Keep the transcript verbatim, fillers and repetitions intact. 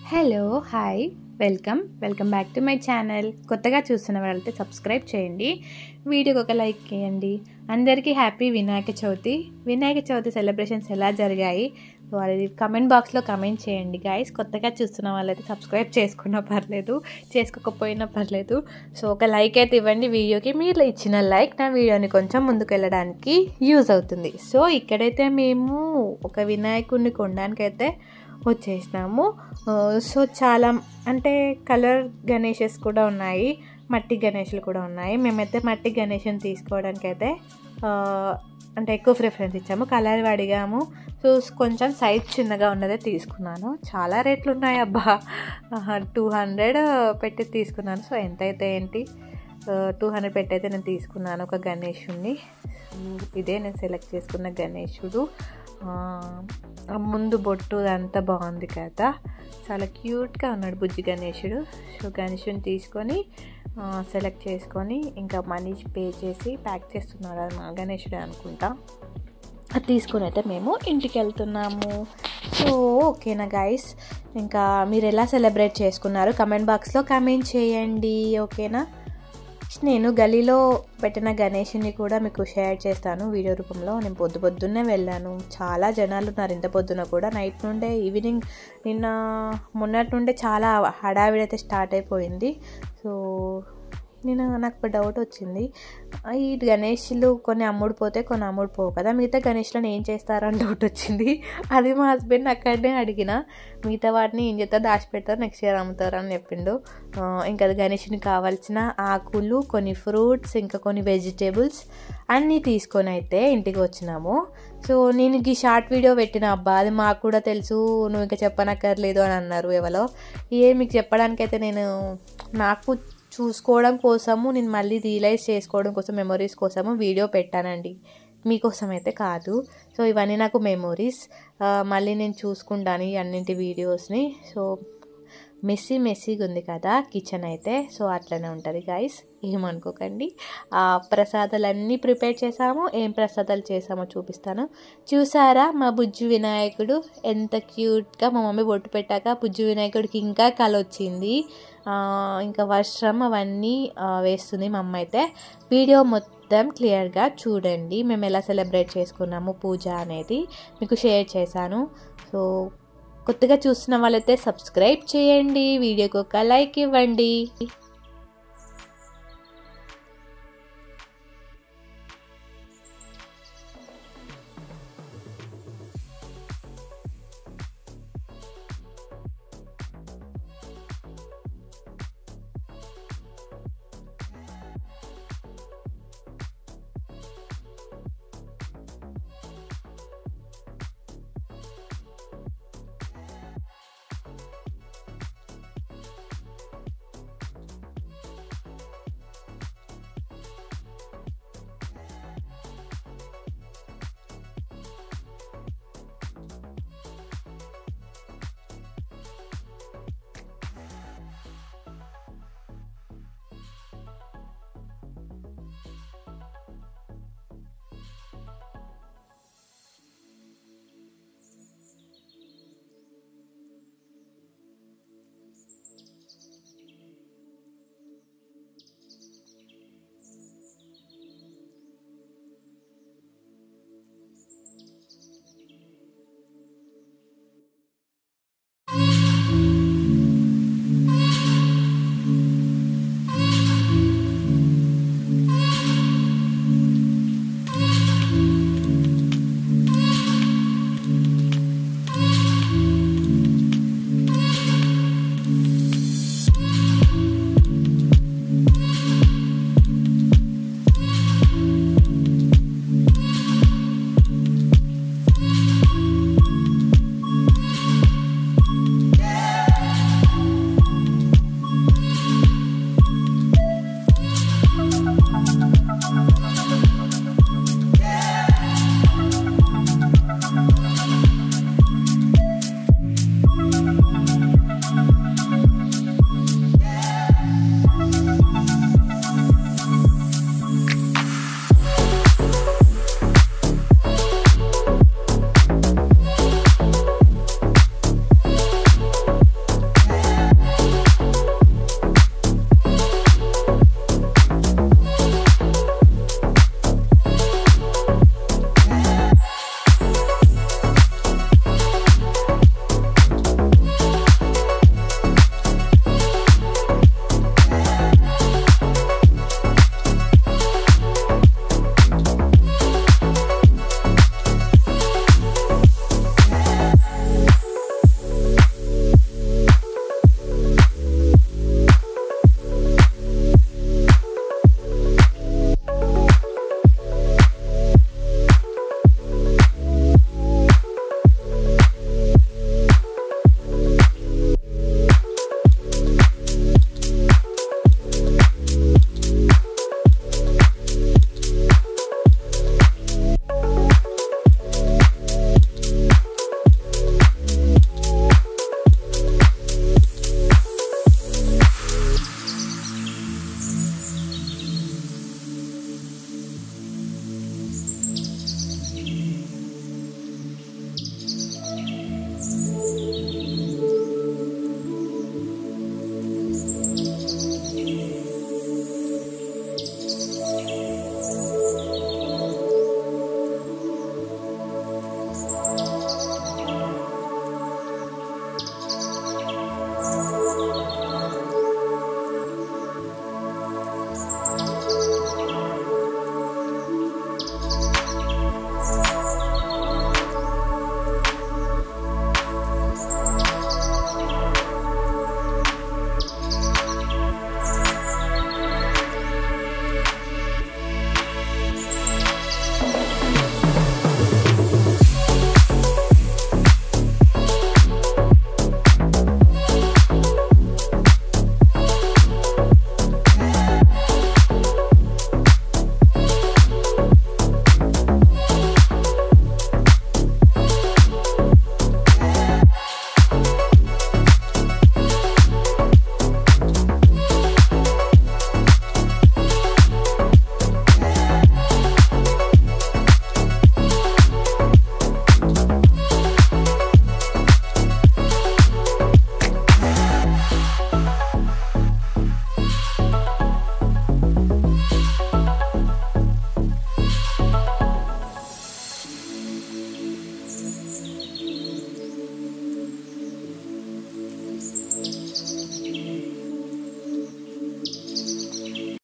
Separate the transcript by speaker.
Speaker 1: Hello hi welcome welcome back to my channel. కొత్తగా చూస్తున్న వాళ్ళైతే సబ్స్క్రైబ్ చేయండి, వీడియోకి ఒక లైక్ చేయండి. అందరికీ హ్యాపీ వినాయక చవితి. వినాయక చవితి సెలబ్రేషన్స్ ఎలా జరిగాయి అది కమెంట్ బాక్స్లో కమెంట్ చేయండి గైస్. కొత్తగా చూస్తున్న వాళ్ళైతే సబ్స్క్రైబ్ చేసుకున్నా పర్లేదు, చేసుకోకపోయినా పర్లేదు. సో ఒక లైక్ అయితే ఇవ్వండి వీడియోకి. మీరు ఇచ్చిన లైక్ నా వీడియోని కొంచెం ముందుకు వెళ్ళడానికి యూజ్ అవుతుంది. సో ఇక్కడైతే మేము ఒక వినాయకుడిని కొనడానికైతే వచ్చేసినాము. సో చాలా అంటే కలర్ గణేషెస్ కూడా ఉన్నాయి, మట్టి గణేషులు కూడా ఉన్నాయి. మేమైతే మట్టి గణేషుని తీసుకోవడానికి అయితే అంటే ఎక్కువ ప్రిఫరెన్స్ ఇచ్చాము. కలర్ అడిగాము. సో కొంచెం సైజ్ చిన్నగా ఉన్నదే తీసుకున్నాను. చాలా రేట్లు ఉన్నాయి అబ్బా, టూ హండ్రెడ్ పెట్టి తీసుకున్నాను. సో ఎంత అయితే ఏంటి, టూ హండ్రెడ్ పెట్టి అయితే నేను తీసుకున్నాను ఒక గణేషుడిని. ఇదే నేను సెలెక్ట్ చేసుకున్న గణేషుడు. ముందు బొట్టు అంతా బాగుంది కదా, చాలా క్యూట్గా ఉన్నాడు బుజ్జి గణేషుడు. సో గణేషుని తీసుకొని సెలెక్ట్ చేసుకొని ఇంకా మనీ పే చేసి ప్యాక్ చేస్తున్నాడు అది మా గణేషుడే అనుకుంటా. అది తీసుకొని అయితే మేము ఇంటికి వెళ్తున్నాము. సో ఓకేనా గైస్, ఇంకా మీరు ఎలా సెలబ్రేట్ చేసుకున్నారు కమెంట్ బాక్స్లో కమెంట్ చేయండి, ఓకేనా. నేను గలీలో పెట్టిన గణేషుని కూడా మీకు షేర్ చేస్తాను వీడియో రూపంలో. నేను పొద్దు పొద్దున్నే వెళ్ళాను, చాలా జనాలు ఉన్నారు. ఇంత పొద్దున కూడా నైట్ నుండే ఈవినింగ్ నిన్న మొన్నటి నుండే చాలా హడావిడైతే స్టార్ట్ అయిపోయింది. సో నేను నాకు డౌట్ వచ్చింది, ఈ గణేష్లు కొన్ని అమ్ముడుపోతే కొన్ని అమ్ముడుపోవు కదా, మిగతా గణేష్లను ఏం చేస్తారని డౌట్ వచ్చింది. అది మా హస్బెండ్ అక్కడనే అడిగిన, మిగతా వాటిని ఏం చేస్తారు, దాచిపెడతారు, నెక్స్ట్ ఇయర్ అమ్ముతారు అని చెప్పిండు. ఇంకా గణేష్ని కావాల్సిన ఆకులు, కొన్ని ఫ్రూట్స్, ఇంకా కొన్ని వెజిటేబుల్స్ అన్నీ తీసుకొని అయితే ఇంటికి వచ్చినాము. సో నేను ఈ షార్ట్ వీడియో పెట్టిన అబ్బా, అది మాకు కూడా తెలుసు, నువ్వు ఇంకా చెప్పనక్కర్లేదు అని అన్నారు ఎవరో. ఏ మీకు చెప్పడానికైతే నేను నాకు చూసుకోవడం కోసము, నేను మళ్ళీ రియలైజ్ చేసుకోవడం కోసం, మెమొరీస్ కోసము వీడియో పెట్టానండి, మీకోసం అయితే కాదు. సో ఇవన్నీ నాకు మెమొరీస్, మళ్ళీ నేను చూసుకుంటాను ఈ అన్నింటి వీడియోస్ని. సో మెస్సీ మెస్సీగా ఉంది కదా కిచెన్ అయితే, సో అట్లనే ఉంటుంది గైస్, ఏమనుకోకండి. ఆ ప్రసాదాలన్నీ ప్రిపేర్ చేసాము. ఏం ప్రసాదాలు చేసామో చూపిస్తాను. చూసారా మా బుజ్జి వినాయకుడు ఎంత క్యూట్గా, మా మమ్మీ బొట్టు పెట్టాక బుజ్జి వినాయకుడికి ఇంకా కళ వచ్చింది. ఇంకా వర్షం అవన్నీ వేస్తుంది మా అమ్మ అయితే. వీడియో మొత్తం క్లియర్గా చూడండి, మేము ఎలా సెలబ్రేట్ చేసుకున్నాము పూజ అనేది మీకు షేర్ చేశాను. సో కొత్తగా చూస్తున్న వాళ్ళైతే సబ్స్క్రైబ్ చేయండి, వీడియోకి ఒక లైక్ ఇవ్వండి.